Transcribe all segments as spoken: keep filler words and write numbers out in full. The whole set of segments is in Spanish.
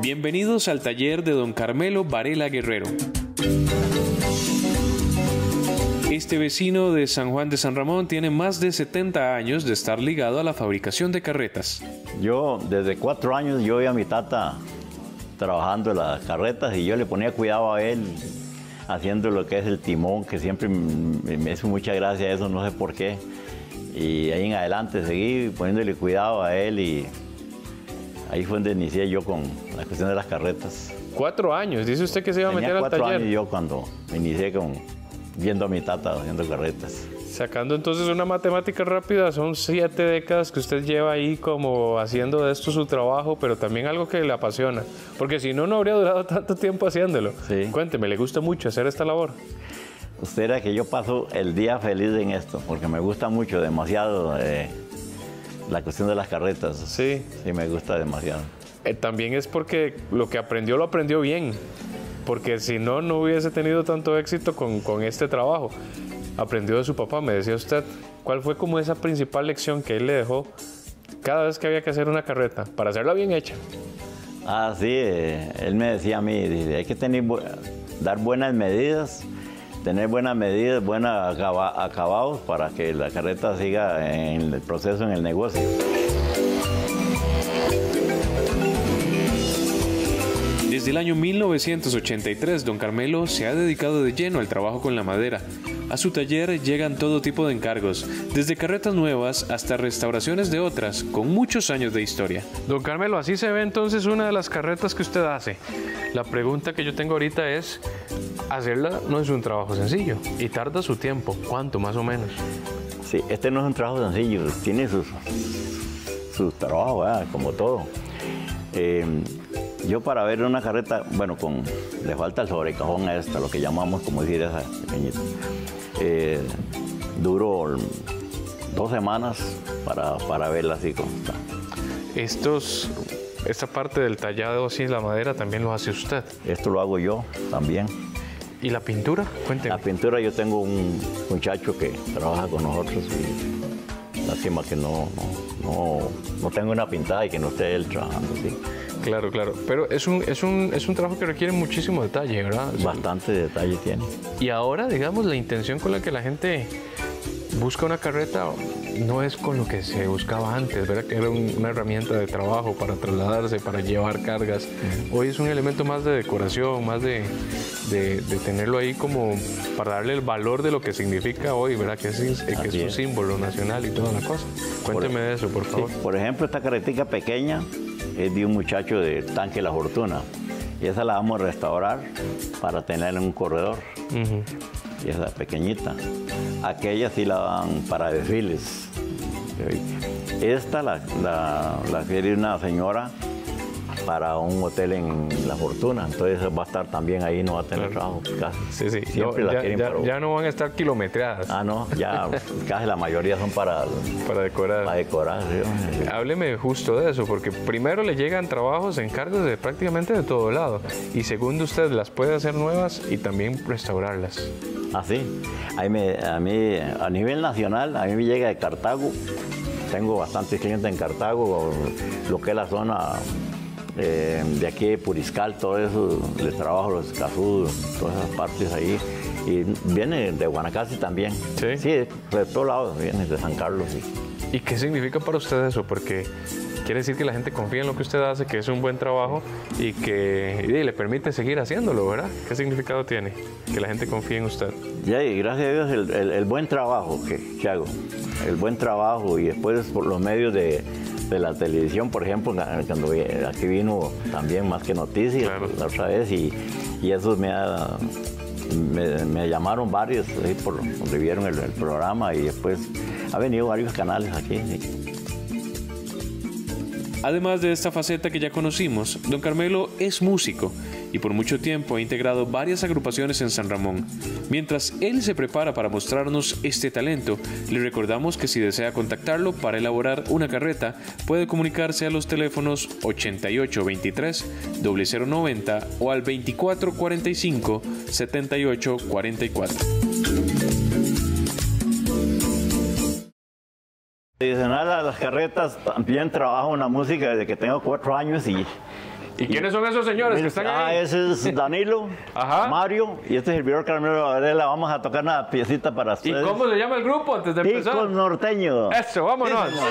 Bienvenidos al taller de don Carmelo Varela Guerrero. Este vecino de San Juan de San Ramón tiene más de setenta años de estar ligado a la fabricación de carretas. Yo, desde cuatro años, yo vi a mi tata trabajando en las carretas y yo le ponía cuidado a él, haciendo lo que es el timón, que siempre me hizo mucha gracia eso, no sé por qué. Y ahí en adelante seguí poniéndole cuidado a él y ahí fue donde inicié yo con la cuestión de las carretas. Cuatro años, dice usted que se iba a Tenía meter al taller. cuatro años yo cuando inicié con, viendo a mi tata haciendo carretas. Sacando entonces una matemática rápida, son siete décadas que usted lleva ahí como haciendo de esto su trabajo, pero también algo que le apasiona. Porque si no, no habría durado tanto tiempo haciéndolo. Sí. Cuénteme, ¿le gusta mucho hacer esta labor? Usted era que yo paso el día feliz en esto, porque me gusta mucho, demasiado, eh, la cuestión de las carretas. Sí. Sí, me gusta demasiado. Eh, también es porque lo que aprendió, lo aprendió bien. Porque si no, no hubiese tenido tanto éxito con, con este trabajo. Aprendió de su papá, me decía usted. ¿Cuál fue como esa principal lección que él le dejó cada vez que había que hacer una carreta, para hacerla bien hecha? Ah, sí, eh, él me decía a mí, dice, hay que tener, dar buenas medidas, tener buenas medidas, buenos acaba, acabados para que la carreta siga en el proceso, en el negocio. Desde el año mil novecientos ochenta y tres, don Carmelo se ha dedicado de lleno al trabajo con la madera. A su taller llegan todo tipo de encargos, desde carretas nuevas hasta restauraciones de otras, con muchos años de historia. Don Carmelo, así se ve entonces una de las carretas que usted hace. La pregunta que yo tengo ahorita es, hacerla no es un trabajo sencillo y tarda su tiempo. ¿Cuánto más o menos? Sí, este no es un trabajo sencillo, tiene sus, sus trabajos, ¿verdad? Como todo. Eh, Yo para ver una carreta, bueno, con, le falta el sobrecajón a esta, lo que llamamos, como decir, esa pequeñita. Eh, duro dos semanas para, para verla así como está. Estos, esta parte del tallado así, la madera, también lo hace usted. Esto lo hago yo también. ¿Y la pintura? Cuénteme. La pintura, yo tengo un muchacho que trabaja con nosotros y lástima que no, no, no, no tengo una pintada y que no esté él trabajando así. Claro, claro. Pero es un, es un, es un trabajo que requiere muchísimo detalle, ¿verdad? Bastante detalle tiene. Y ahora, digamos, la intención con la que la gente busca una carreta no es con lo que se buscaba antes, ¿verdad? Que era un, una herramienta de trabajo para trasladarse, para llevar cargas. Uh-huh. Hoy es un elemento más de decoración, más de, de, de tenerlo ahí como para darle el valor de lo que significa hoy, ¿verdad? Que es, que es un es. símbolo nacional y toda la cosa. Cuénteme por, de eso, por favor. Sí, por ejemplo, esta carretica pequeña es de un muchacho de Tanque La Fortuna y esa la vamos a restaurar para tenerla en un corredor. Uh-huh. Y esa pequeñita. Aquella sí la dan para desfiles. Esta la, la, la quiere una señora para un hotel en La Fortuna, entonces va a estar también ahí, no va a tener claro. trabajo casi. Sí, sí. Siempre no, la ya, quieren ya, para... ya no van a estar kilometreadas. Ah, no, ya casi la mayoría son para... Para decorar. Para decorar, sí. Hábleme justo de eso, porque primero le llegan trabajos, encargos de prácticamente de todo lado, y segundo usted las puede hacer nuevas y también restaurarlas. Ah, sí. A mí, a mí, a nivel nacional, a mí me llega de Cartago. Tengo bastantes clientes en Cartago, lo que es la zona eh, de aquí de Puriscal, todo eso, les trabajo los Escazú, todas esas partes ahí. Y viene de Guanacaste también. Sí. Sí, de todos lados, viene de San Carlos. Sí. ¿Y qué significa para usted eso? Porque quiere decir que la gente confía en lo que usted hace, que es un buen trabajo y que y le permite seguir haciéndolo, ¿verdad? ¿Qué significado tiene que la gente confíe en usted? Ya, y gracias a Dios el, el, el buen trabajo que, que hago, el buen trabajo y después por los medios de, de la televisión, por ejemplo, cuando aquí vino también Más que Noticias, claro. La otra vez y, y eso me ha... Me, me llamaron varios ¿sí? por donde vieron el, el programa y después ha venido varios canales aquí. ¿Sí? Además de esta faceta que ya conocimos, don Carmelo es músico y por mucho tiempo ha integrado varias agrupaciones en San Ramón. Mientras él se prepara para mostrarnos este talento, le recordamos que si desea contactarlo para elaborar una carreta, puede comunicarse a los teléfonos ochenta y ocho veintitrés, cero cero noventa o al veinticuatro cuarenta y cinco, setenta y ocho cuarenta y cuatro. Adicional a las carretas, también trabajo en la música desde que tengo cuatro años y ¿Y quiénes son esos señores que están ah, ahí? Ah, ese es Danilo, Ajá. Mario, y este es el servidor Carmelo Varela. Vamos a tocar una piecita para ustedes. ¿Y cómo se llama el grupo antes de empezar? Ticos Norteños. Eso, vámonos. Sí,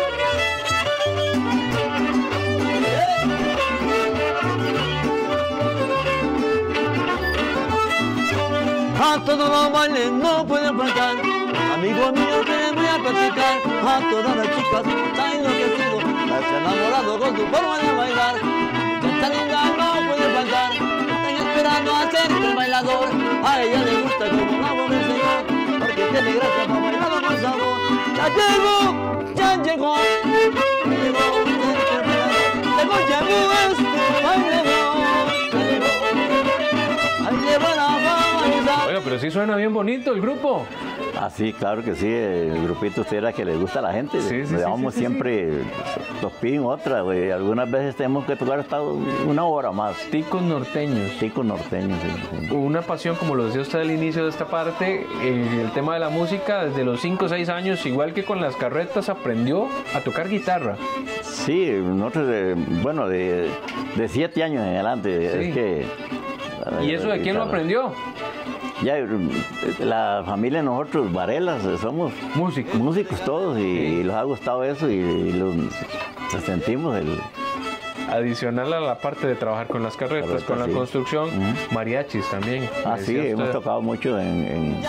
a todos los bailes no pueden faltar, amigos míos que voy a platicar, a todas las chicas están enloquecidos, las que enamorado con tu forma de bailar, esta linda no puede faltar, están esperando a ser el bailador, a ella le gusta como la voz del Señor, porque tiene gracia para bailar con sabor, ya llegó, ya llegó, ya llegó, llegó, llegó este bailador, ya llegó, ahí le va la Oiga, pero sí suena bien bonito el grupo. Ah, sí, claro que sí, el grupito usted era que le gusta a la gente. Sí, sí, le damos sí, sí, siempre, sí. Nos piden otra, güey. Algunas veces tenemos que tocar hasta una hora más. Ticos Norteños. Ticos Norteños, sí, sí. Una pasión, como lo decía usted al inicio de esta parte, eh, el tema de la música, desde los cinco o seis años, igual que con las carretas, aprendió a tocar guitarra. Sí, nosotros, de, bueno, de, de siete años en adelante. Sí. Es que, ¿Y eso de quién lo aprendió? Ya, la familia de nosotros, Varelas, somos músicos, músicos todos y, sí. y los ha gustado eso y, y los sentimos el... Adicional a la parte de trabajar con las carretas, Carreta, con la sí. construcción, uh-huh. mariachis también. Ah, sí, usted. Hemos tocado mucho en, en,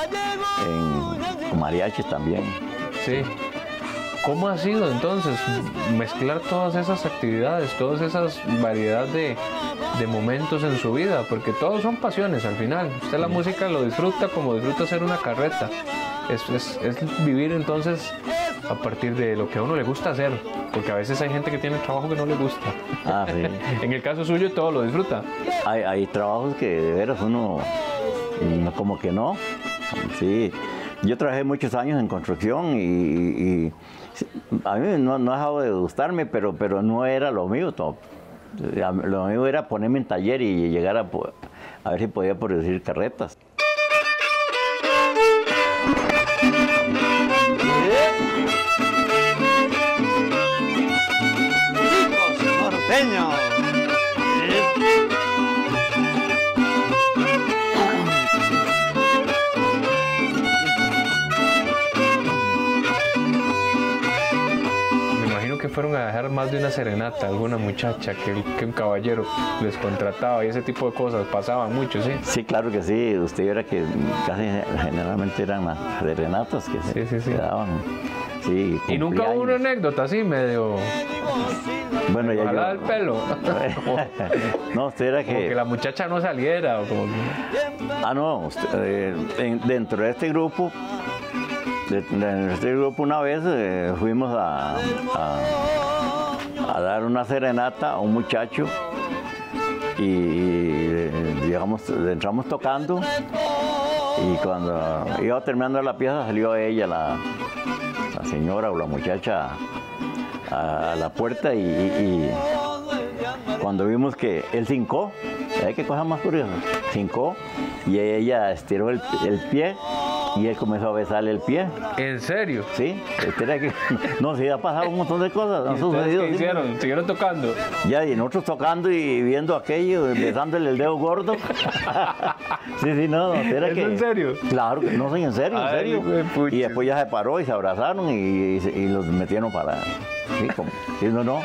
en, con mariachis también. Sí. ¿Cómo ha sido entonces mezclar todas esas actividades, todas esas variedades de, de momentos en su vida? Porque todos son pasiones al final. Usted la música lo disfruta como disfruta hacer una carreta. Es, es, es vivir entonces a partir de lo que a uno le gusta hacer. Porque a veces hay gente que tiene trabajo que no le gusta. Ah, sí. En el caso suyo todo lo disfruta. Hay, hay trabajos que de veras uno como que no. Sí. Yo trabajé muchos años en construcción y, y a mí no, no ha dejado de gustarme, pero, pero no era lo mío. Todo. Lo mío era ponerme en taller y llegar a, a ver si podía producir carretas. ¡Ticos Norteños! Fueron a dejar más de una serenata a alguna muchacha que, que un caballero les contrataba y ese tipo de cosas pasaban mucho, ¿sí? Sí, claro que sí. Usted era que casi generalmente eran las serenatas que sí, se, sí, sí. se daban. Sí, y nunca hubo una anécdota así medio... Bueno, ya ojalá yo... el pelo. No, usted era que... Como que la muchacha no saliera o como que... Ah, no. Usted, eh, en, dentro de este grupo... De, de este grupo una vez eh, fuimos a, a, a dar una serenata a un muchacho y, y digamos, entramos tocando y cuando iba terminando la pieza salió ella, la, la señora o la muchacha a, a la puerta y, y, y cuando vimos que él cincó, ¿sabes qué cosa más curiosa? Cincó y ella estiró el, el pie y él comenzó a besarle el pie. ¿En serio? Sí, espera que no, sí, ha pasado un montón de cosas. ¿Y ustedes qué hicieron? ¿Siguieron tocando? Ya, y nosotros tocando y viendo aquello, besándole el dedo gordo. Sí, sí, no, no, espera ¿Es que... en serio? Claro, que no, sí, en serio, en serio. Ay, y después ya se paró y se abrazaron y, y, y los metieron para... Sí, como, sí, no, no.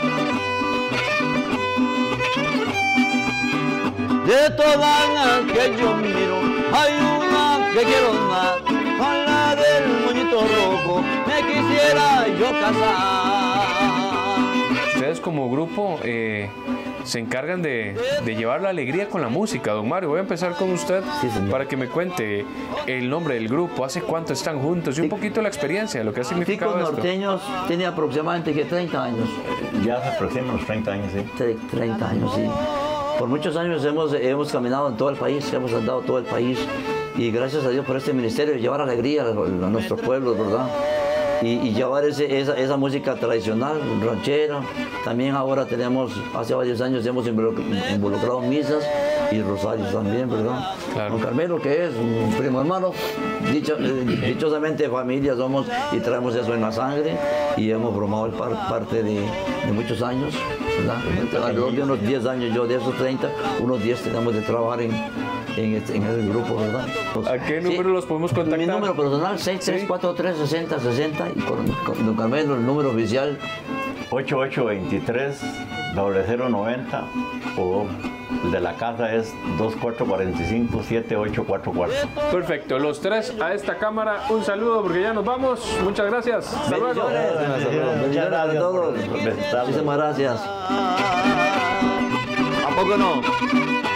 De todas las que yo miro, hay una que quiero más, con la del moñito rojo, me quisiera yo casar. Ustedes como grupo eh, se encargan de, de llevar la alegría con la música, don Mario. Voy a empezar con usted sí, para que me cuente el nombre del grupo, hace cuánto están juntos y un poquito la experiencia, lo que ha significado Ticos esto. Norteños tiene aproximadamente que treinta años. Ya se aproximan los treinta años, sí. treinta años, sí. Por muchos años hemos, hemos caminado en todo el país, hemos andado todo el país y gracias a Dios por este ministerio, llevar alegría a, a nuestros pueblos, ¿verdad? y, y llevar ese, esa, esa música tradicional, ranchera. También ahora tenemos, hace varios años hemos involucrado misas y rosarios también, ¿verdad? Claro. Don Carmelo, que es un primo hermano, dicho, eh, dichosamente familia somos y traemos eso en la sangre y hemos formado par, parte de, de muchos años, ¿verdad? Alrededor de unos diez años, yo de esos treinta, unos diez tenemos de trabajar en, en, este, en el grupo, ¿verdad? Pues, ¿A qué número sí, los podemos contactar? Mi número personal, seis tres cuatro tres, seis cero seis cero, y con, con Don Carmelo, el número oficial, ocho ocho dos tres, cero cero nueve cero, o el de la casa es dos cuatro cuatro cinco, siete ocho cuatro cuatro. Perfecto, los tres a esta cámara, un saludo porque ya nos vamos. Muchas gracias. Hasta luego. bendiciones, bendiciones a todos. Muchas gracias. Muchísimas gracias. ¿A poco no?